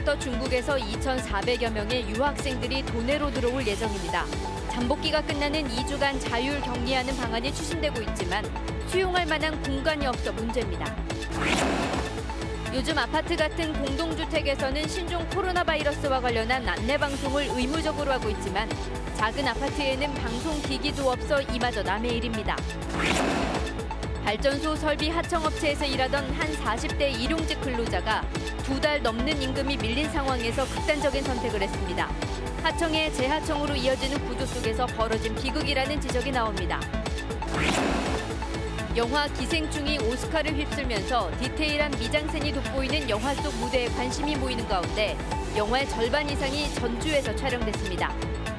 4일부터 중국에서 2,400여 명의 유학생들이 도내로 들어올 예정입니다. 잠복기가 끝나는 2주간 자율 격리하는 방안이 추진되고 있지만 수용할 만한 공간이 없어 문제입니다. 요즘 아파트 같은 공동주택에서는 신종 코로나 바이러스와 관련한 안내 방송을 의무적으로 하고 있지만 작은 아파트에는 방송 기기도 없어 이마저 남의 일입니다. 발전소 설비 하청업체에서 일하던 한 40대 일용직 근로자가 2달 넘는 임금이 밀린 상황에서 극단적인 선택을 했습니다. 하청의 재하청으로 이어지는 구조 속에서 벌어진 비극이라는 지적이 나옵니다. 영화 기생충이 오스카를 휩쓸면서 디테일한 미장센이 돋보이는 영화 속 무대에 관심이 모이는 가운데 영화의 절반 이상이 전주에서 촬영됐습니다.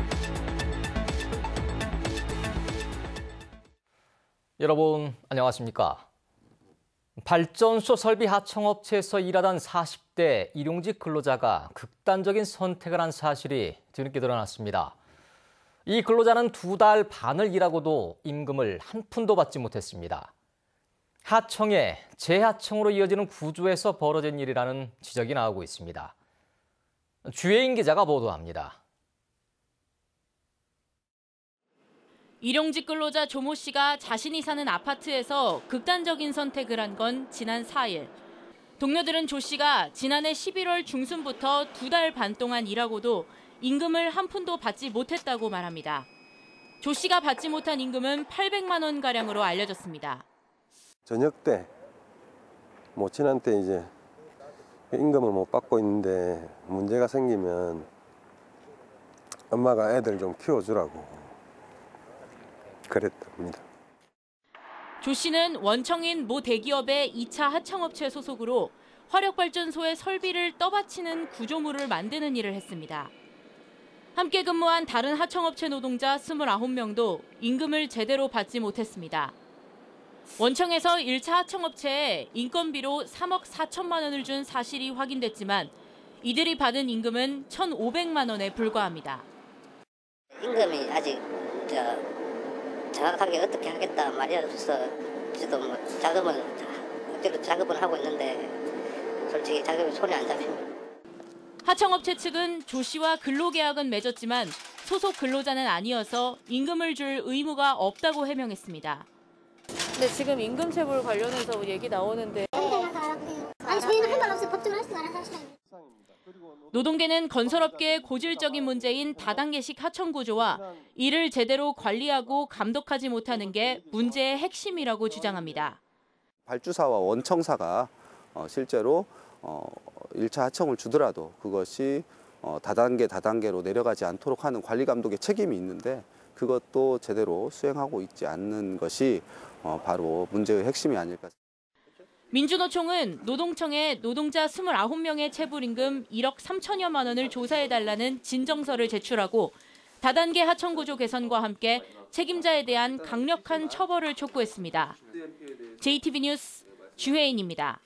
여러분 안녕하십니까? 발전소 설비 하청업체에서 일하던 40대 일용직 근로자가 극단적인 선택을 한 사실이 뒤늦게 드러났습니다. 이 근로자는 2달 반을 일하고도 임금을 한 푼도 받지 못했습니다. 하청에 재하청으로 이어지는 구조에서 벌어진 일이라는 지적이 나오고 있습니다. 주혜인 기자가 보도합니다. 일용직 근로자 조모 씨가 자신이 사는 아파트에서 극단적인 선택을 한 건 지난 4일. 동료들은 조 씨가 지난해 11월 중순부터 2달 반 동안 일하고도 임금을 한 푼도 받지 못했다고 말합니다. 조 씨가 받지 못한 임금은 800만 원가량으로 알려졌습니다. 저녁 때 모친한테 이제 임금을 못 받고 있는데 문제가 생기면 엄마가 애들 좀 키워주라고 그랬답니다. 조 씨는 원청인 모 대기업의 2차 하청업체 소속으로 화력발전소의 설비를 떠받치는 구조물을 만드는 일을 했습니다. 함께 근무한 다른 하청업체 노동자 29명도 임금을 제대로 받지 못했습니다. 원청에서 1차 하청업체에 인건비로 3억 4천만 원을 준 사실이 확인됐지만 이들이 받은 임금은 1,500만 원에 불과합니다. 임금이 아직 정확하게 어떻게 하겠다 말이 없어서 저도 어쨌든 작업을 하고 있는데 솔직히 작업이 손에 안 잡힙니다. 하청업체 측은 조 씨와 근로계약은 맺었지만 소속 근로자는 아니어서 임금을 줄 의무가 없다고 해명했습니다. 근데 지금 임금 체불 관련해서 얘기 나오는데 아니 저희는 할 말 없어요. 법적으로 할 수 있는 사실은. 노동계는 건설업계의 고질적인 문제인 다단계식 하청 구조와 이를 제대로 관리하고 감독하지 못하는 게 문제의 핵심이라고 주장합니다. 발주사와 원청사가 실제로 1차 하청을 주더라도 그것이 다단계로 내려가지 않도록 하는 관리 감독의 책임이 있는데 그것도 제대로 수행하고 있지 않는 것이 바로 문제의 핵심이 아닐까. 민주노총은 노동청에 노동자 29명의 체불임금 1억 3천여만 원을 조사해달라는 진정서를 제출하고 다단계 하청구조 개선과 함께 책임자에 대한 강력한 처벌을 촉구했습니다. JTB 뉴스 주혜인입니다.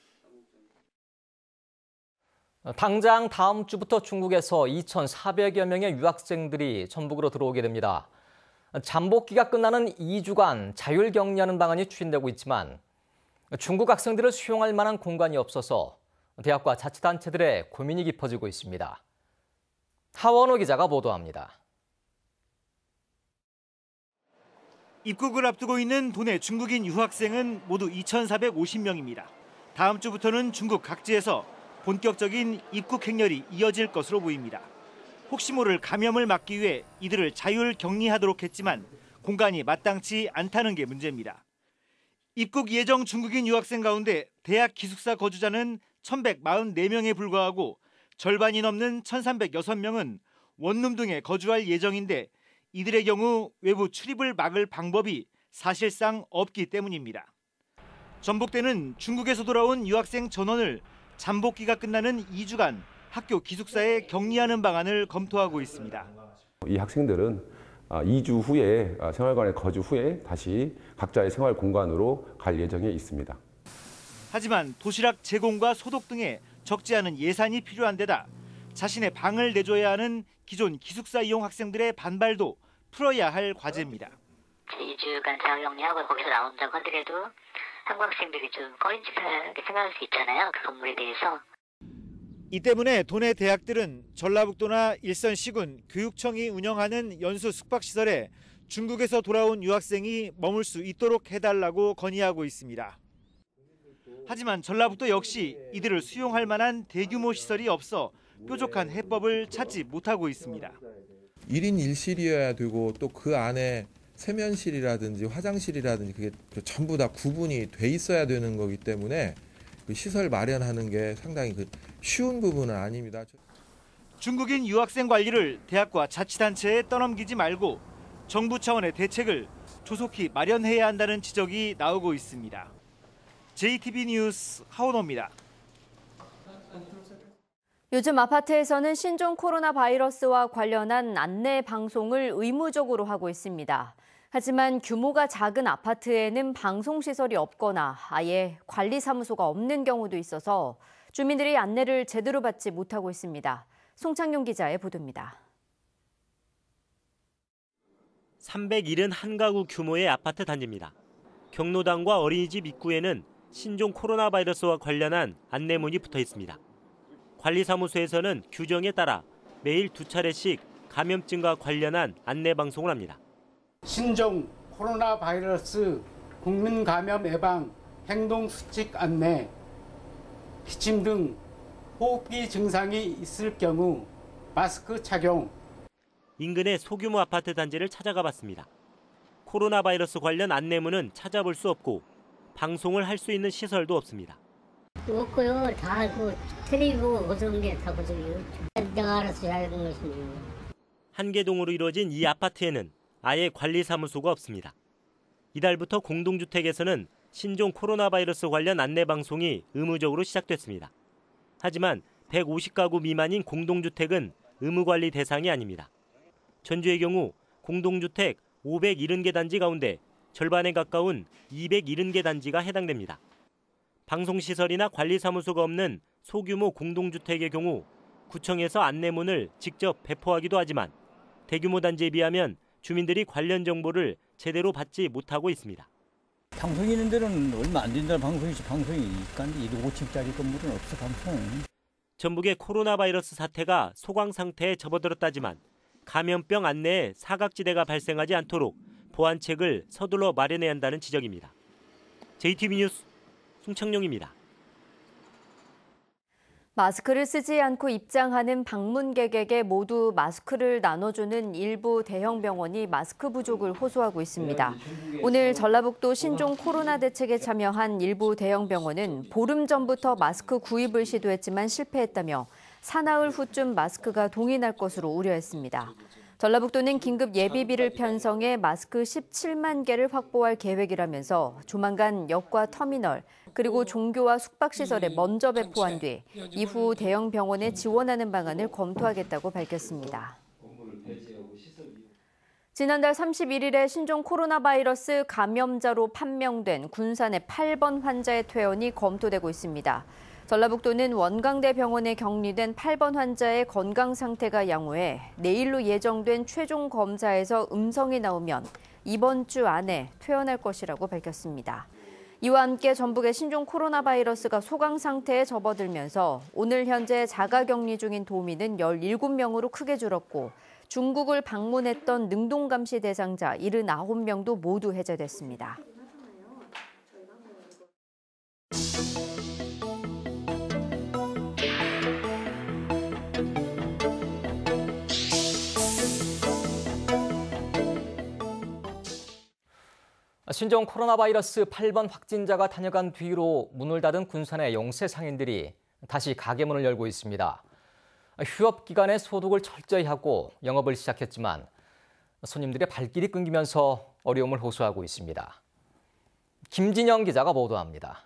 당장 다음 주부터 중국에서 2,400여 명의 유학생들이 전북으로 들어오게 됩니다. 잠복기가 끝나는 2주간 자율 격리하는 방안이 추진되고 있지만 중국 학생들을 수용할 만한 공간이 없어서 대학과 자치단체들의 고민이 깊어지고 있습니다. 하원호 기자가 보도합니다. 입국을 앞두고 있는 도내 중국인 유학생은 모두 2,450명입니다. 다음 주부터는 중국 각지에서 본격적인 입국 행렬이 이어질 것으로 보입니다. 혹시 모를 감염을 막기 위해 이들을 자율 격리하도록 했지만 공간이 마땅치 않다는 게 문제입니다. 입국 예정 중국인 유학생 가운데 대학 기숙사 거주자는 1,144명에 불과하고 절반이 넘는 1,306명은 원룸 등에 거주할 예정인데 이들의 경우 외부 출입을 막을 방법이 사실상 없기 때문입니다. 전북대는 중국에서 돌아온 유학생 전원을 잠복기가 끝나는 2주간 학교 기숙사에 격리하는 방안을 검토하고 있습니다. 이 학생들은 2주 후에 생활관에 거주 후에 다시 각자의 생활 공간으로 갈 예정에 있습니다. 하지만 도시락 제공과 소독 등에 적지 않은 예산이 필요한 데다 자신의 방을 내줘야 하는 기존 기숙사 이용 학생들의 반발도 풀어야 할 과제입니다. 2주간 자가격리하고 거기서 나온다고 하더라도 한국 학생들이 좀 꺼림칙하게 생각할 수 있잖아요. 그 건물에 대해서. 이 때문에 도내 대학들은 전라북도나 일선시군 교육청이 운영하는 연수 숙박시설에 중국에서 돌아온 유학생이 머물 수 있도록 해달라고 건의하고 있습니다. 하지만 전라북도 역시 이들을 수용할 만한 대규모 시설이 없어 뾰족한 해법을 찾지 못하고 있습니다. 1인 1실이어야 되고 또 그 안에 세면실이라든지 화장실이라든지 그게 전부 다 구분이 돼 있어야 되는 거기 때문에 그 시설 마련하는 게 상당히 쉬운 부분은 아닙니다. 중국인 유학생 관리를 대학과 자치단체에 떠넘기지 말고 정부 차원의 대책을 조속히 마련해야 한다는 지적이 나오고 있습니다. JTB 뉴스 하원호입니다. 요즘 아파트에서는 신종 코로나 바이러스와 관련한 안내 방송을 의무적으로 하고 있습니다. 하지만 규모가 작은 아파트에는 방송시설이 없거나 아예 관리사무소가 없는 경우도 있어서 주민들이 안내를 제대로 받지 못하고 있습니다. 송창용 기자의 보도입니다. 371가구 규모의 아파트 단지입니다. 경로당과 어린이집 입구에는 신종 코로나 바이러스와 관련한 안내문이 붙어 있습니다. 관리사무소에서는 규정에 따라 매일 2차례씩 감염증과 관련한 안내 방송을 합니다. 신종 코로나 바이러스 국민 감염 예방 행동 수칙 안내, 기침 등 호흡기 증상이 있을 경우 마스크 착용. 인근의 소규모 아파트 단지를 찾아가 봤습니다. 코로나 바이러스 관련 안내문은 찾아볼 수 없고 방송을 할 수 있는 시설도 없습니다. 없고요. 다 텔레비 보고 고쳐온 게 다 고쳐요. 내가 알아서 해야 하는 것이네요. 한 개 동으로 이루어진 이 아파트에는 아예 관리사무소가 없습니다. 이달부터 공동주택에서는 신종 코로나 바이러스 관련 안내 방송이 의무적으로 시작됐습니다. 하지만 150가구 미만인 공동주택은 의무관리 대상이 아닙니다. 전주의 경우 공동주택 570개 단지 가운데 절반에 가까운 270개 단지가 해당됩니다. 방송시설이나 관리사무소가 없는 소규모 공동주택의 경우 구청에서 안내문을 직접 배포하기도 하지만 대규모 단지에 비하면 주민들이 관련 정보를 제대로 받지 못하고 있습니다. 방송이 있는 데는 얼마 안 된다는 방송이지 방송이 있간데 5층짜리 건물은 없어 방송. 전북의 코로나 바이러스 사태가 소강 상태에 접어들었다지만 감염병 안내에 사각지대가 발생하지 않도록 보완책을 서둘러 마련해야 한다는 지적입니다. JTB 뉴스 송창용입니다. 마스크를 쓰지 않고 입장하는 방문객에게 모두 마스크를 나눠주는 일부 대형 병원이 마스크 부족을 호소하고 있습니다. 오늘 전라북도 신종 코로나 대책에 참여한 일부 대형 병원은 보름 전부터 마스크 구입을 시도했지만 실패했다며 사나흘 후쯤 마스크가 동이 날 것으로 우려했습니다. 전라북도는 긴급 예비비를 편성해 마스크 17만 개를 확보할 계획이라면서 조만간 역과 터미널, 그리고 종교와 숙박시설에 먼저 배포한 뒤 이후 대형 병원에 지원하는 방안을 검토하겠다고 밝혔습니다. 지난달 31일에 신종 코로나 바이러스 감염자로 판명된 군산의 8번 환자의 퇴원이 검토되고 있습니다. 전라북도는 원광대 병원에 격리된 8번 환자의 건강 상태가 양호해 내일로 예정된 최종 검사에서 음성이 나오면 이번 주 안에 퇴원할 것이라고 밝혔습니다. 이와 함께 전북의 신종 코로나 바이러스가 소강 상태에 접어들면서 오늘 현재 자가격리 중인 도민은 17명으로 크게 줄었고 중국을 방문했던 능동감시 대상자 79명도 모두 해제됐습니다. 신종 코로나 바이러스 8번 확진자가 다녀간 뒤로 문을 닫은 군산의 영세 상인들이 다시 가게 문을 열고 있습니다. 휴업 기간에 소독을 철저히 하고 영업을 시작했지만 손님들의 발길이 끊기면서 어려움을 호소하고 있습니다. 김진영 기자가 보도합니다.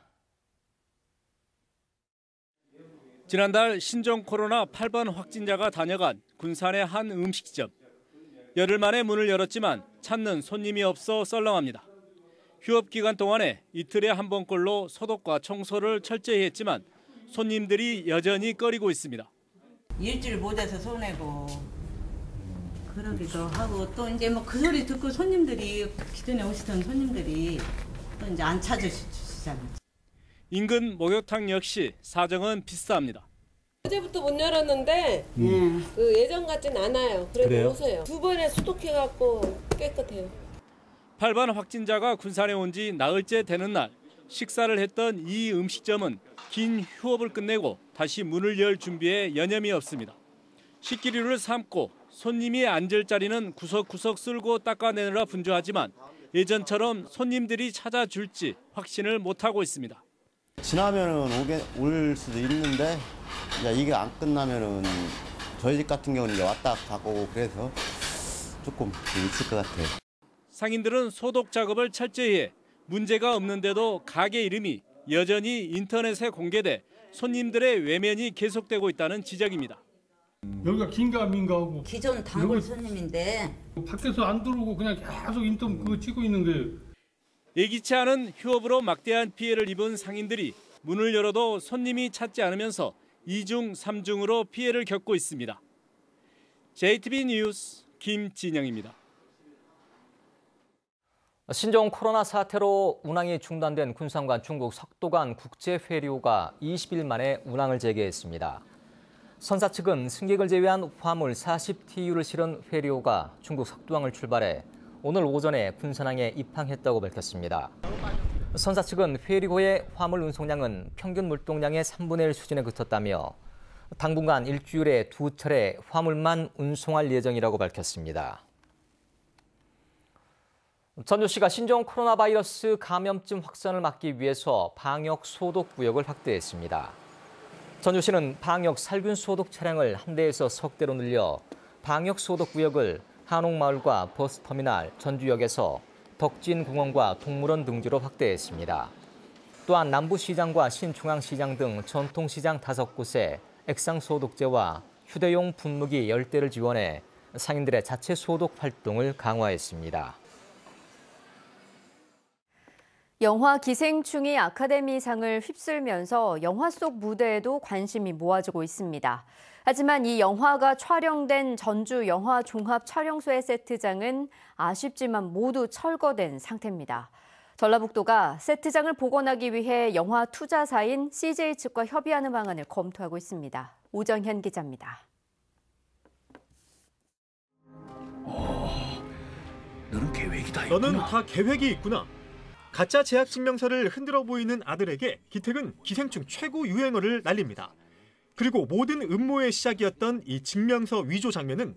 지난달 신종 코로나 8번 확진자가 다녀간 군산의 한 음식점. 열흘 만에 문을 열었지만 찾는 손님이 없어 썰렁합니다. 휴업 기간 동안에 이틀에 한 번꼴로 소독과 청소를 철저히 했지만 손님들이 여전히 꺼리고 있습니다. 일주일 못해서 손해고 그러기도 하고 또 이제 뭐 그 소리 듣고 손님들이 기존에 오시던 손님들이 또 이제 안 찾으시잖아요. 인근 목욕탕 역시 사정은 비슷합니다. 어제부터 문 열었는데 그 예전 같진 않아요. 그래도 그래요? 오세요. 2번에 소독해갖고 깨끗해요. 8반 확진자가 군산에 온 지 나흘째 되는 날 식사를 했던 이 음식점은 긴 휴업을 끝내고 다시 문을 열 준비에 여념이 없습니다. 식기류를 삶고 손님이 앉을 자리는 구석구석 쓸고 닦아내느라 분주하지만 예전처럼 손님들이 찾아줄지 확신을 못하고 있습니다. 지나면은 올 수도 있는데 이제 이게 안 끝나면은 저희 집 같은 경우는 이제 왔다 가고 그래서 조금 있을 것 같아요. 상인들은 소독 작업을 철저히 해 문제가 없는데도 가게 이름이 여전히 인터넷에 공개돼 손님들의 외면이 계속되고 있다는 지적입니다. 여기가 긴가민가하고 기존 단골 손님인데 밖에서 안 들어오고 그냥 계속 인터넷 그거 찍고 있는 거예요. 예기치 않은 휴업으로 막대한 피해를 입은 상인들이 문을 열어도 손님이 찾지 않으면서 2중, 3중으로 피해를 겪고 있습니다. JTB 뉴스 김진영입니다. 신종 코로나 사태로 운항이 중단된 군산과 중국 석도 간 국제회류가 20일 만에 운항을 재개했습니다. 선사 측은 승객을 제외한 화물 40TU를 실은 회류가 중국 석도항을 출발해 오늘 오전에 군산항에 입항했다고 밝혔습니다. 선사 측은 회류호의 화물 운송량은 평균 물동량의 3분의 1 수준에 그쳤다며 당분간 일주일에 2차례 화물만 운송할 예정이라고 밝혔습니다. 전주시가 신종 코로나 바이러스 감염증 확산을 막기 위해서 방역 소독 구역을 확대했습니다. 전주시는 방역 살균 소독 차량을 한 대에서 석 대로 늘려 방역 소독 구역을 한옥마을과 버스터미널, 전주역에서 덕진공원과 동물원 등지로 확대했습니다. 또한 남부시장과 신중앙시장 등 전통시장 5곳에 액상소독제와 휴대용 분무기 10대를 지원해 상인들의 자체 소독 활동을 강화했습니다. 영화 기생충이 아카데미상을 휩쓸면서 영화 속 무대에도 관심이 모아지고 있습니다. 하지만 이 영화가 촬영된 전주 영화종합촬영소의 세트장은 아쉽지만 모두 철거된 상태입니다. 전라북도가 세트장을 복원하기 위해 영화 투자사인 CJ 측과 협의하는 방안을 검토하고 있습니다. 오정현 기자입니다. 너는 계획이 다 너는 다 계획이 있구나. 가짜 제약 증명서를 흔들어 보이는 아들에게 기택은 기생충 최고 유행어를 날립니다. 그리고 모든 음모의 시작이었던 이 증명서 위조 장면은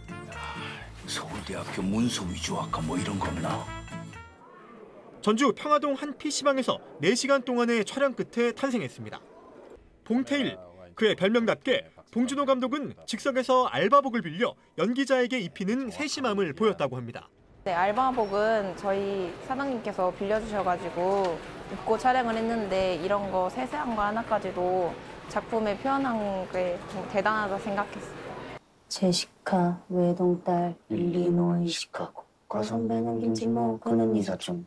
서울대학교 문서 위조학과 뭐 이런 거구나. 전주 평화동 한 PC방에서 4시간 동안의 촬영 끝에 탄생했습니다. 봉태일, 그의 별명답게 봉준호 감독은 즉석에서 알바복을 빌려 연기자에게 입히는 세심함을 보였다고 합니다. 네, 알바복은 저희 사장님께서 빌려주셔가지고 입고 촬영을 했는데 이런 거 세세한 거 하나까지도 작품에 표현한 게 좀 대단하다 생각했어요. 제시카, 외동딸, 일리노이, 시카고, 과선배는 김치모, 그는 이사촌.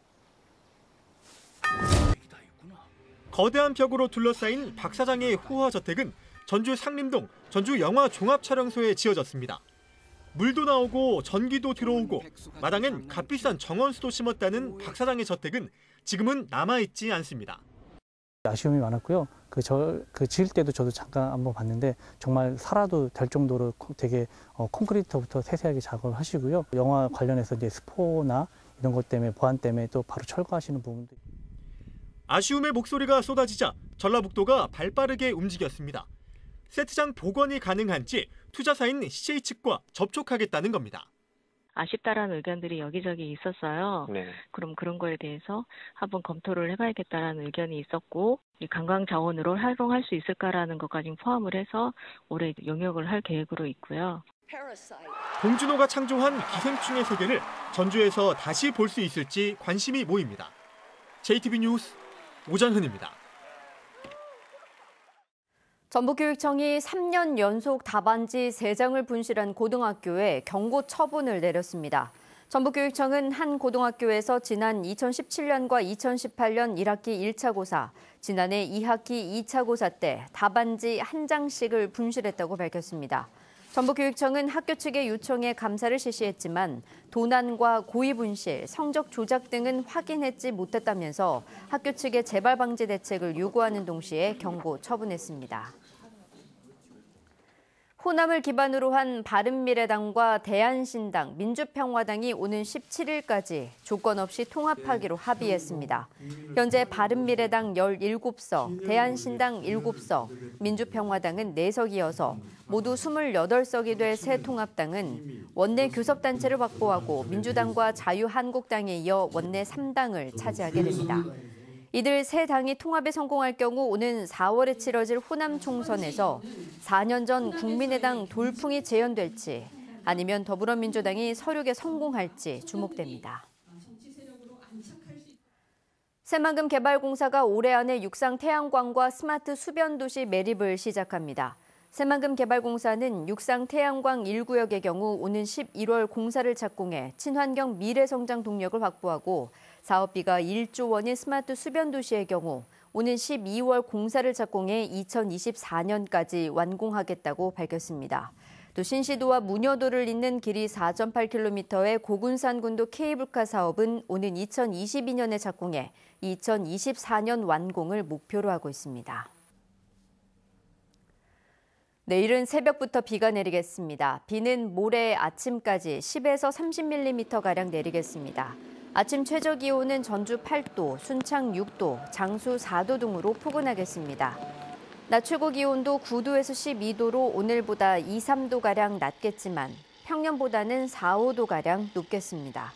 거대한 벽으로 둘러싸인 박 사장의 호화 저택은 전주 상림동 전주 영화종합촬영소에 지어졌습니다. 물도 나오고 전기도 들어오고 마당엔 값비싼 정원수도 심었다는 박 사장의 저택은 지금은 남아있지 않습니다. 아쉬움이 많았고요. 그 지을 때도 저도 잠깐 한번 봤는데 정말 살아도 될 정도로 되게 콘크리트부터 세세하게 작업을 하시고요. 영화 관련해서 이제 스포나 이런 것 때문에 보안 때문에 또 바로 철거하시는 부분도. 아쉬움의 목소리가 쏟아지자 전라북도가 발빠르게 움직였습니다. 세트장 복원이 가능한지 투자사인 CJ 측과 접촉하겠다는 겁니다. 아쉽다라는 의견들이 여기저기 있었어요. 네. 그럼 그런 거에 대해서 한번 검토를 해봐야겠다라는 의견이 있었고 관광 자원으로 활용할 수 있을까라는 것까지 포함을 해서 올해 용역을 할 계획으로 있고요. 봉준호가 창조한 기생충의 세계를 전주에서 다시 볼 수 있을지 관심이 모입니다. JTB 뉴스 오장훈입니다. 전북교육청이 3년 연속 답안지 3장을 분실한 고등학교에 경고 처분을 내렸습니다. 전북교육청은 한 고등학교에서 지난 2017년과 2018년 1학기 1차 고사, 지난해 2학기 2차 고사 때 답안지 1장씩을 분실했다고 밝혔습니다. 전북교육청은 학교 측의 요청에 감사를 실시했지만 도난과 고의 분실, 성적 조작 등은 확인하지 못했다면서 학교 측의 재발 방지 대책을 요구하는 동시에 경고 처분했습니다. 호남을 기반으로 한 바른미래당과 대한신당, 민주평화당이 오는 17일까지 조건 없이 통합하기로 합의했습니다. 현재 바른미래당 17석, 대한신당 7석, 민주평화당은 4석이어서 모두 28석이 될 새 통합당은 원내 교섭단체를 확보하고 민주당과 자유한국당에 이어 원내 3당을 차지하게 됩니다. 이들 세 당이 통합에 성공할 경우 오는 4월에 치러질 호남 총선에서 4년 전 국민의당 돌풍이 재현될지 아니면 더불어민주당이 서륙에 성공할지 주목됩니다. 새만금 개발공사가 올해 안에 육상 태양광과 스마트 수변도시 매립을 시작합니다. 새만금 개발공사는 육상 태양광 1구역의 경우 오는 11월 공사를 착공해 친환경 미래성장 동력을 확보하고 사업비가 1조 원인 스마트 수변도시의 경우 오는 12월 공사를 착공해 2024년까지 완공하겠다고 밝혔습니다. 또 신시도와 무녀도를 잇는 길이 4.8km의 고군산군도 케이블카 사업은 오는 2022년에 착공해 2024년 완공을 목표로 하고 있습니다. 내일은 새벽부터 비가 내리겠습니다. 비는 모레 아침까지 10에서 30mm가량 내리겠습니다. 아침 최저 기온은 전주 8도, 순창 6도, 장수 4도 등으로 포근하겠습니다. 낮 최고 기온도 9도에서 12도로 오늘보다 2, 3도가량 낮겠지만 평년보다는 4, 5도가량 높겠습니다.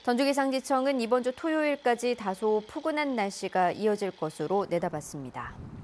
전주기상지청은 이번 주 토요일까지 다소 포근한 날씨가 이어질 것으로 내다봤습니다.